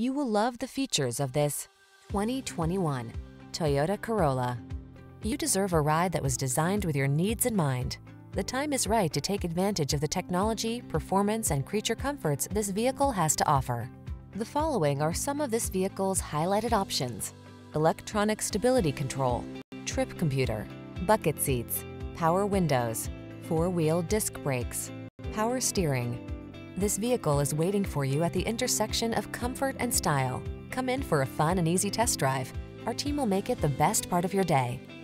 You will love the features of this 2021 Toyota Corolla. You deserve a ride that was designed with your needs in mind. The time is right to take advantage of the technology, performance, and creature comforts this vehicle has to offer. The following are some of this vehicle's highlighted options: electronic stability control, trip computer, bucket seats, power windows, four-wheel disc brakes, power steering. This vehicle is waiting for you at the intersection of comfort and style. Come in for a fun and easy test drive. Our team will make it the best part of your day.